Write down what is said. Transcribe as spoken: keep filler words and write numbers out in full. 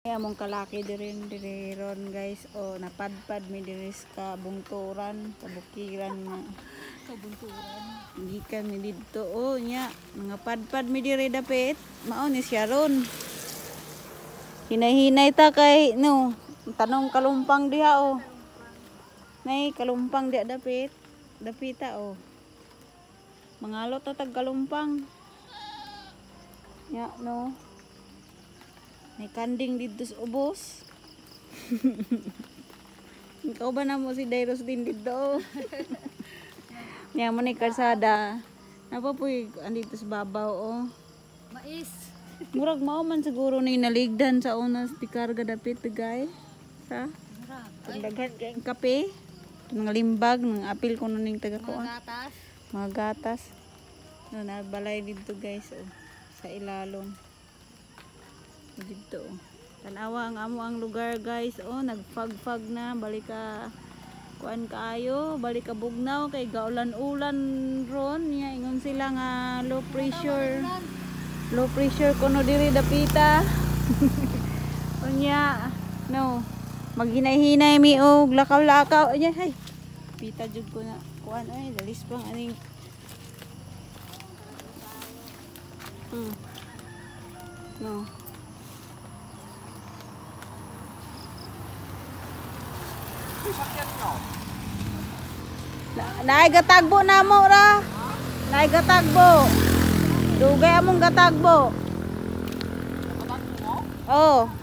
Among kalaki dirin diri ron guys, o napadpad mi diri ka bungturan, kabukiran nga kabunturan. gikan mi didto o nya mga padpad mi diri dapit, mao ni siya ron. Hinay-hinay ta kay no, tanong kalumpang diha o. Nay kalumpang diha dapit, dapita o. Mangalot ta tag kalumpang. Nya no. May kanding dito sa ubos. Ikaw ba na mo si Dairos din dito? Niya mo ni kalsada. Napa po andito sa babaw oh. Mais. Murag mao man siguro ni naligdan sa unas di karga dapit gay. Sa? Pagdagan kay kape. Mga limbag, mga apil ko ning taga ko. Mga gatas. Mga gatas. No na balay dito guys oh. Sa ilalom. Dito. Tanawa ang amo ang lugar guys. Oh, nagfag-fag na. Balik ka kuan kaayo. Balik ka bugnaw. Kay gaulan-ulan ron. Niya, ingon sila nga low pressure. Low pressure kuno diri dapita. Unya. No. Maghinay-hinay mi og lakaw-lakaw. Anya, hay. Pita jud ko na. Kuan ay. Dalis pang aning. Hmm. No. Naay gatagbo na mo ra. Naay gatagbo. Dugay among gatagbo. Oh.